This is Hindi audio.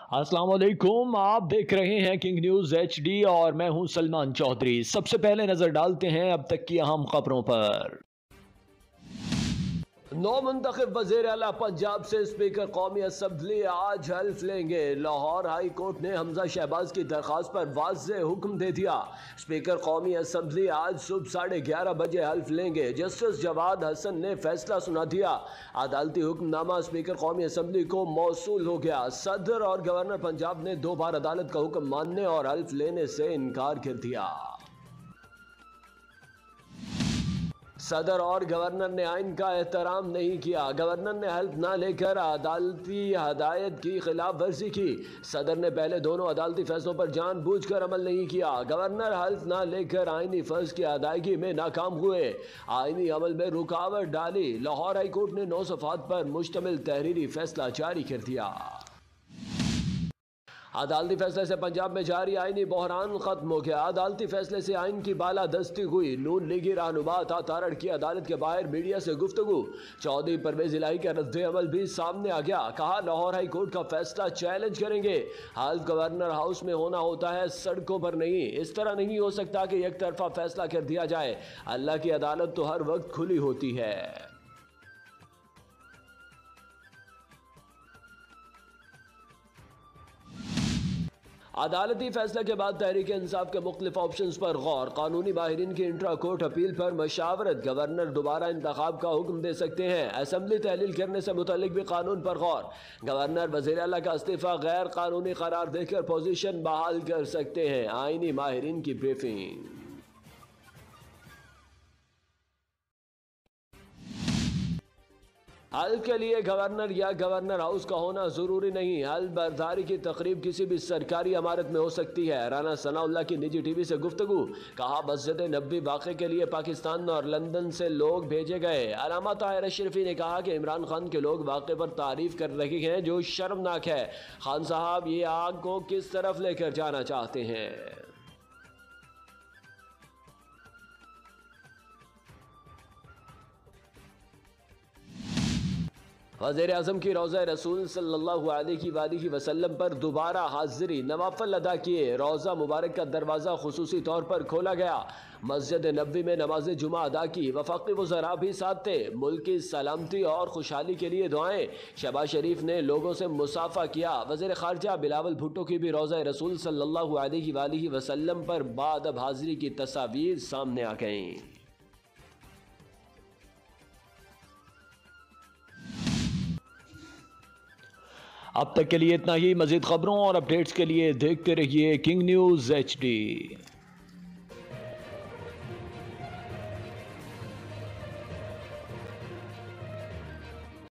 अस्सलाम वालेकुम। आप देख रहे हैं किंग न्यूज़ HD और मैं हूं सलमान चौधरी। सबसे पहले नजर डालते हैं अब तक की अहम खबरों पर। नौ मुंतखब वज़ीर आला पंजाब से स्पीकर कौमी असम्बली आज हल्फ लेंगे। लाहौर हाई कोर्ट ने हमजा शहबाज की दरख्वास्त पर वाज़ेह हुक्म दे दिया। स्पीकर कौमी असम्बली आज सुबह 11:30 बजे हल्फ लेंगे। जस्टिस जवाद हसन ने फैसला सुना दिया। अदालती हुक्मनामा स्पीकर कौमी असम्बली को मौसूल हो गया। सदर और गवर्नर पंजाब ने 2 बार अदालत का हुक्म मानने और हल्फ लेने से इनकार कर दिया। सदर और गवर्नर ने आइन का एहतराम नहीं किया। गवर्नर ने हल्फ ना लेकर अदालती हदायत की खिलाफ वर्जी की। सदर ने पहले दोनों अदालती फैसलों पर जानबूझकर अमल नहीं किया। गवर्नर हल्फ ना लेकर आइनी फर्ज की अदायगी में नाकाम हुए, आइनी अमल में रुकावट डाली। लाहौर हाई कोर्ट ने 9 सफ़ात पर मुश्तमिल तहरीरी फैसला जारी कर दिया। अदालती फैसले से पंजाब में जारी आइनी बहरान खत्म हो गया। अदालती फैसले से आइन की बालादस्ती हुई। नून लीगी रहनुमा अता तारड़ की अदालत के बाहर मीडिया से गुफ्तगू। चौधरी परवेज इलाही का रद्द अमल भी सामने आ गया। कहा लाहौर हाई कोर्ट का फैसला चैलेंज करेंगे। हाल गवर्नर हाउस में होना होता है, सड़कों पर नहीं। इस तरह नहीं हो सकता कि एक तरफा फैसला कर दिया जाए। अल्लाह की अदालत तो हर वक्त खुली होती है। अदालती फैसले के बाद तहरीक इंसाफ के मुख्तलिफ ऑप्शन पर गौर। कानूनी माहिरीन की इंट्रा कोर्ट अपील पर मशावरत। गवर्नर दोबारा इंतखाब का हुक्म दे सकते हैं। असम्बली तहलील करने से मुतल्लिक भी कानून पर गौर। गवर्नर वज़ीर आला का इस्तीफा गैर कानूनी करार देकर पोजीशन बहाल कर सकते हैं। आइनी माहिरीन की ब्रीफिंग। हल के लिए गवर्नर या गवर्नर हाउस का होना जरूरी नहीं। हल बर्दारी की तकरीब किसी भी सरकारी इमारत में हो सकती है। राना सनाउल्लाह की निजी टीवी से गुफ्तगू। कहा मस्जिद नबी वाक़े के लिए पाकिस्तान और लंदन से लोग भेजे गए। अलामा ताहिर अशरफी ने कहा कि इमरान खान के लोग वाक़े पर तारीफ कर रहे हैं जो शर्मनाक है। खान साहब ये आग को किस तरफ लेकर जाना चाहते हैं। वज़ीर आज़म की रोज़ा रसूल सल्लल्लाहु अलैहि वसल्लम पर दोबारा हाजिरी। नवाफल अदा किए। रोज़ा मुबारक का दरवाज़ा खुसूसी तौर पर खोला गया। मस्जिद नबी में नमाज जुमा अदा की। वफ़ाक़ी वज़रा भी साथ थे। मुल्क की सलामती और खुशहाली के लिए दुआएं। शहबाज शरीफ ने लोगों से मुसाफ़ा किया। वज़ीर ख़ारजा बिलावल भुट्टो की भी रोज़ा रसूल सल्लल्लाहु अलैहि वसल्लम पर बादब हाजिरी की तस्वीर सामने आ गईं। अब तक के लिए इतना ही। मज़ीद खबरों और अपडेट्स के लिए देखते रहिए किंग न्यूज़ HD।